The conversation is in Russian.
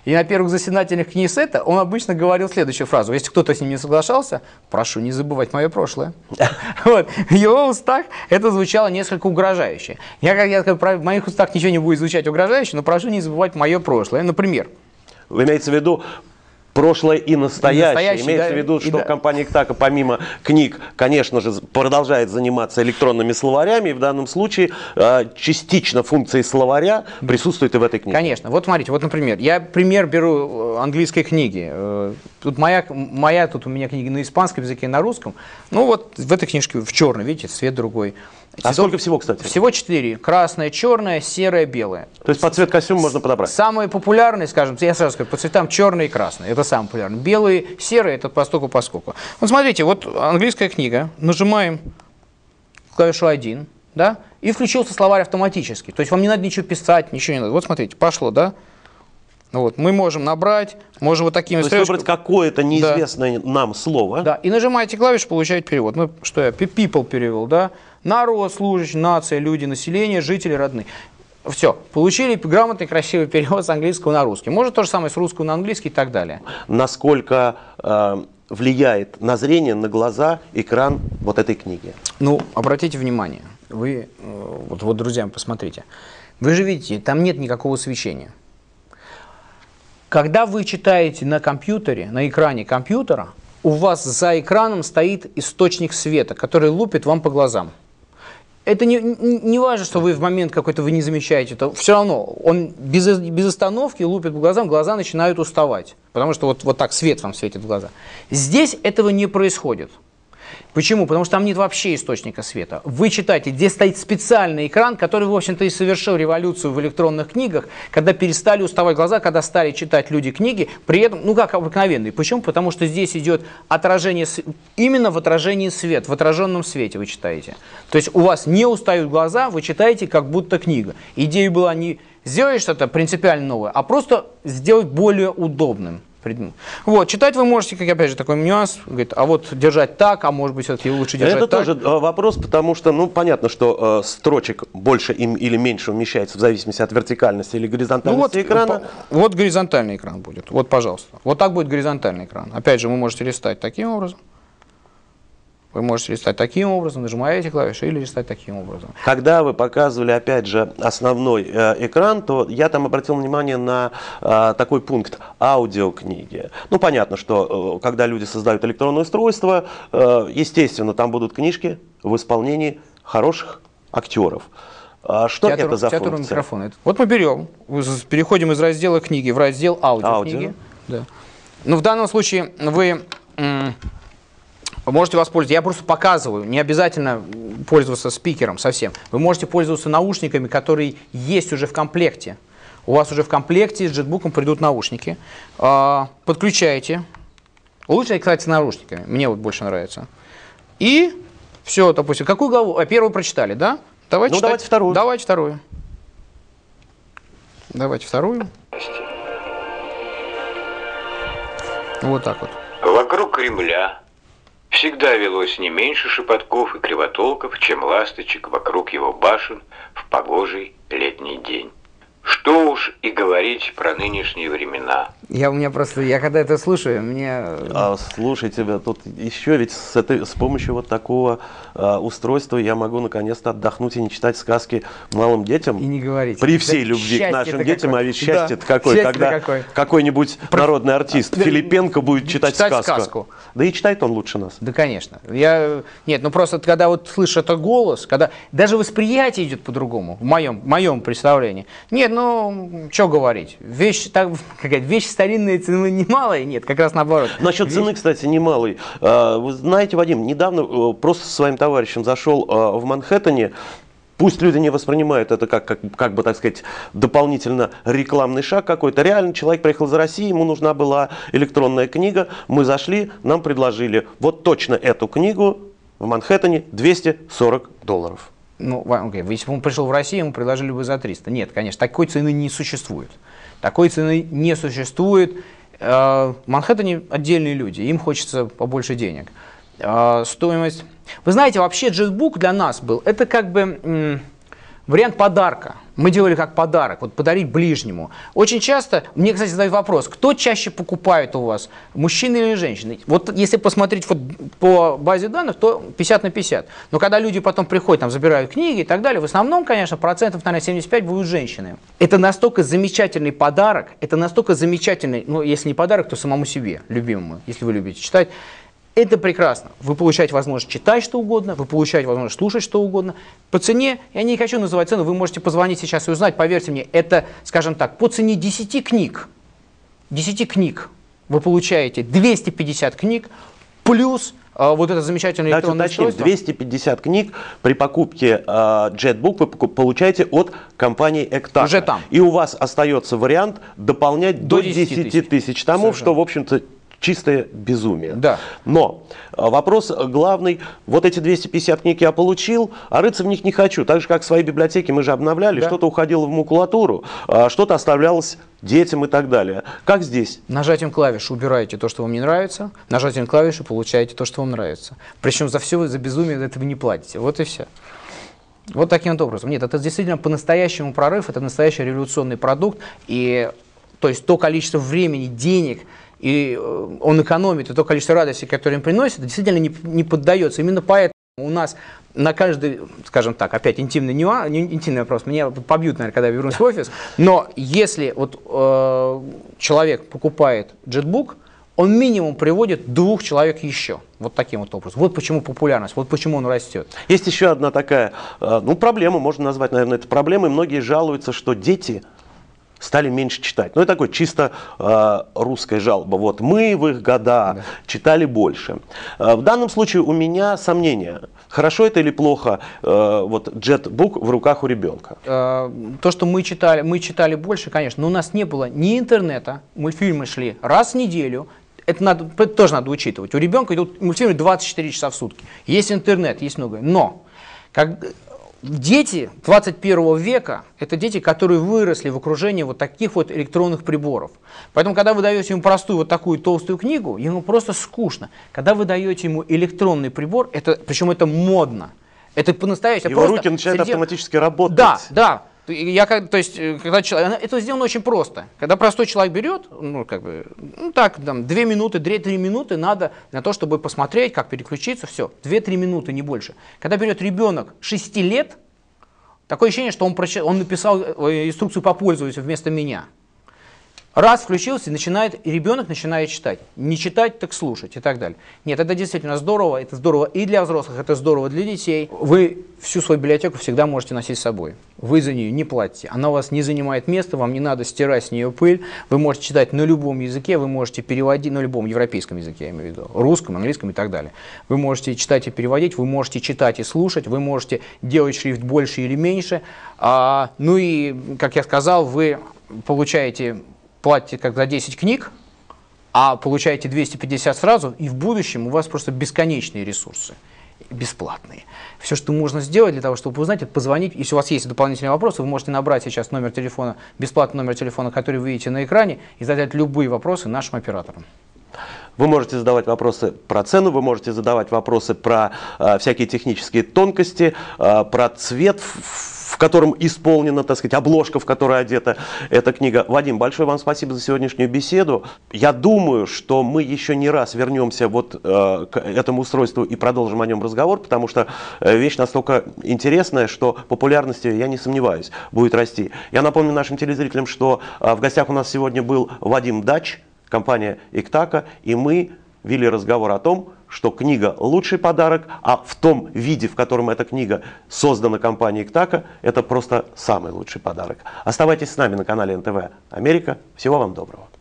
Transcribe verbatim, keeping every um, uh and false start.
И на первых заседателях Кнессета он обычно говорил следующую фразу. Если кто-то с ним не соглашался, прошу не забывать мое прошлое. Вот. В его устах это звучало несколько угрожающе. Я, как я сказал, в моих устах ничего не будет звучать угрожающе, но прошу не забывать мое прошлое. Например. Вы имеете в виду прошлое и настоящее. настоящее Имеется да, в виду, что да. компания Ictaco помимо книг, конечно же, продолжает заниматься электронными словарями. И в данном случае э, частично функции словаря присутствует и в этой книге. Конечно. Вот смотрите, вот, например, я пример беру английской книги. Тут моя, моя, тут у меня книги на испанском языке и на русском. Ну вот в этой книжке в черной, видите, цвет другой. А Цветов, сколько всего, кстати? Всего четыре. Красное, черное, серое, белое. То есть под цвет костюма можно подобрать? Самые популярные, скажем, я сразу скажу, по цветам черный и красный. Это самые популярные. Белые, серые, это постоку-поскоку. Вот смотрите, вот английская книга. Нажимаем клавишу один, да, и включился словарь автоматически. То есть вам не надо ничего писать, ничего не надо. Вот смотрите, пошло, да. Вот, мы можем набрать, можем вот такими То есть стрелочками. выбрать какое-то неизвестное да. нам слово. Да, и нажимаете клавишу, получаете перевод. Ну, что я, people перевел, да? Народ, служащий, нация, люди, население, жители, родные. Все, получили грамотный, красивый перевод с английского на русский. Может то же самое с русского на английский и так далее. Насколько э, влияет на зрение, на глаза экран вот этой книги? Ну, обратите внимание, вы, вот, вот, друзья, посмотрите. Вы же видите, там нет никакого освещения. Когда вы читаете на компьютере, на экране компьютера, у вас за экраном стоит источник света, который лупит вам по глазам. Это не, не, не важно, что вы в момент какой-то вы не замечаете, это все равно он без, без остановки лупит по глазам, глаза начинают уставать, потому что вот, вот так свет вам светит в глаза. Здесь этого не происходит. Почему? Потому что там нет вообще источника света. Вы читаете, здесь стоит специальный экран, который, в общем-то, и совершил революцию в электронных книгах, когда перестали уставать глаза, когда стали читать люди книги, при этом, ну как обыкновенные. Почему? Потому что здесь идет отражение, именно в отражении света, в отраженном свете вы читаете. То есть у вас не устают глаза, вы читаете как будто книга. Идея была не сделать что-то принципиально новое, а просто сделать более удобным. Вот, читать вы можете, как опять же, такой нюанс, говорит, а вот держать так, а может быть, все-таки лучше держать это так. Это тоже вопрос, потому что, ну, понятно, что э, строчек больше им или меньше умещается в зависимости от вертикальности или горизонтальности ну, вот, экрана. По, вот горизонтальный экран будет, вот, пожалуйста. Вот так будет горизонтальный экран. Опять же, вы можете листать таким образом. Вы можете листать таким образом, нажимаете клавиши или листать таким образом. Когда вы показывали, опять же, основной э, экран, то я там обратил внимание на э, такой пункт аудиокниги. Ну, понятно, что э, когда люди создают электронное устройство, э, естественно, там будут книжки в исполнении хороших актеров. А что театр, это за театр функция? Микрофона. Вот мы берем, переходим из раздела книги в раздел аудиокниги. Аудио. Да. Ну, в данном случае вы... Вы можете воспользоваться, я просто показываю, не обязательно пользоваться спикером совсем. Вы можете пользоваться наушниками, которые есть уже в комплекте. У вас уже в комплекте с джетбуком придут наушники. Подключаете. Лучше, кстати, с наушниками. Мне вот больше нравится. И все, допустим, какую главу? А первую прочитали, да? Давайте, ну, давайте вторую. Давайте вторую. Давайте вторую. Вот так вот. Вокруг Кремля всегда велось не меньше шепотков и кривотолков, чем ласточек вокруг его башен в погожий летний день. Что уж и говорить про нынешние времена. Я у меня просто, я когда это слушаю, мне... А, слушайте, тут еще ведь с, этой, с помощью вот такого а, устройства я могу наконец-то отдохнуть и не читать сказки малым детям. И не говорить. При всей да, любви к нашим детям, какое. А ведь счастье-то да, какое, счастье когда какой. какой-нибудь Про... народный артист да, Филипенко будет читать, читать сказку. сказку. Да и читает он лучше нас. Да, конечно. Я... Нет, ну просто когда вот слышишь это голос, когда даже восприятие идет по-другому, в моем, в моем представлении. Нет, ну, что говорить, вещь, так, какая-то вещь старинная, цены немалая, нет, как раз наоборот. Насчет вещь... цены, кстати, немалой. Вы знаете, Вадим, недавно просто со своим товарищем зашел в Манхэттене. Пусть люди не воспринимают это как, как, как бы, так сказать, дополнительно рекламный шаг какой-то. Реально, человек приехал из России, ему нужна была электронная книга. Мы зашли, нам предложили вот точно эту книгу в Манхэттене двести сорок долларов. Ну, okay. Если бы он пришел в Россию, ему предложили бы за триста. Нет, конечно, такой цены не существует. Такой цены не существует. В Манхэттене отдельные люди, им хочется побольше денег. Стоимость... Вы знаете, вообще джетбук для нас был, это как бы м, вариант подарка. Мы делали как подарок, вот подарить ближнему. Очень часто, мне, кстати, задают вопрос, кто чаще покупает у вас, мужчины или женщины? Вот если посмотреть вот по базе данных, то пятьдесят на пятьдесят. Но когда люди потом приходят, там, забирают книги и так далее, в основном, конечно, процентов, наверное, семьдесят пять будут женщины. Это настолько замечательный подарок, это настолько замечательный, ну, если не подарок, то самому себе, любимому, если вы любите читать. Это прекрасно. Вы получаете возможность читать что угодно, вы получаете возможность слушать что угодно. По цене, я не хочу называть цену, вы можете позвонить сейчас и узнать, поверьте мне, это, скажем так, по цене десяти книг, десяти книг вы получаете двести пятьдесят книг, плюс э, вот это замечательное электронное устройство. двести пятьдесят книг при покупке э, JetBook вы получаете от компании Ektaka. Уже там. И у вас остается вариант дополнять до, до десяти тысяч тому, совершенно. Что, в общем-то, чистое безумие. Да. Но вопрос главный, вот эти двести пятьдесят книг я получил, а рыться в них не хочу. Так же, как свои библиотеки мы же обновляли, да. Что-то уходило в макулатуру, что-то оставлялось детям и так далее. Как здесь? Нажатием клавиш убираете то, что вам не нравится, нажатием клавиши получаете то, что вам нравится. Причем за все вы за безумие этого не платите. Вот и все. Вот таким вот образом. Нет, это действительно по-настоящему прорыв, это настоящий революционный продукт. И то есть то количество времени, денег, и он экономит, и то количество радости, которое им приносит, действительно не, не поддается. Именно поэтому у нас на каждый, скажем так, опять интимный нюанс, интимный вопрос, меня побьют, наверное, когда я вернусь в офис, но если вот, э, человек покупает JetBook, он минимум приводит двух человек еще. Вот таким вот образом. Вот почему популярность, вот почему он растет. Есть еще одна такая, э, ну, проблема, можно назвать, наверное, это проблемой. Многие жалуются, что дети стали меньше читать. Ну, это такое чисто э, русская жалоба. Вот мы в их года да. читали больше. Э, в данном случае у меня сомнения. Хорошо это или плохо, э, вот JetBook в руках у ребенка? Э, то, что мы читали, мы читали больше, конечно, но у нас не было ни интернета, мультфильмы шли раз в неделю. Это, надо, это тоже надо учитывать. У ребенка идут мультфильмы двадцать четыре часа в сутки. Есть интернет, есть многое. Но как... Дети двадцать первого века – это дети, которые выросли в окружении вот таких вот электронных приборов. Поэтому, когда вы даете ему простую вот такую толстую книгу, ему просто скучно. Когда вы даете ему электронный прибор, это, причем это модно, это по-настоящему. Его руки начинают среди... автоматически работать. Да, да. Я, то есть, когда человек, это сделано очень просто. Когда простой человек берет, ну, как бы, ну, так, там, две минуты, две-три минуты надо на то, чтобы посмотреть, как переключиться, все, две-три минуты, не больше. Когда берет ребенок шести лет, такое ощущение, что он, прочитал, он написал инструкцию по пользователю вместо меня. Раз включился, и, начинает, и ребенок начинает читать. Не читать, так слушать и так далее. Нет, это действительно здорово. Это здорово и для взрослых, это здорово для детей. Вы всю свою библиотеку всегда можете носить с собой. Вы за нее не платите. Она у вас не занимает места, вам не надо стирать с нее пыль. Вы можете читать на любом языке, вы можете переводить, на любом европейском языке, я имею в виду, русском, английском и так далее. Вы можете читать и переводить, вы можете читать и слушать, вы можете делать шрифт больше или меньше. А, ну и, как я сказал, вы получаете... платите как за десять книг, а получаете двести пятьдесят сразу, и в будущем у вас просто бесконечные ресурсы, бесплатные. Все, что можно сделать для того, чтобы узнать, это позвонить. Если у вас есть дополнительные вопросы, вы можете набрать сейчас номер телефона, бесплатный номер телефона, который вы видите на экране, и задать любые вопросы нашим операторам. Вы можете задавать вопросы про цену, вы можете задавать вопросы про э, всякие технические тонкости, э, про цвет, в котором исполнена, так сказать, обложка, в которой одета эта книга. Вадим, большое вам спасибо за сегодняшнюю беседу. Я думаю, что мы еще не раз вернемся вот э, к этому устройству и продолжим о нем разговор, потому что э, вещь настолько интересная, что популярность, я не сомневаюсь, будет расти. Я напомню нашим телезрителям, что э, в гостях у нас сегодня был Вадим Дач, компания Ektaka, и мы вели разговор о том, что книга – лучший подарок, а в том виде, в котором эта книга создана компанией Ektaka, это просто самый лучший подарок. Оставайтесь с нами на канале эн тэ вэ Америка. Всего вам доброго.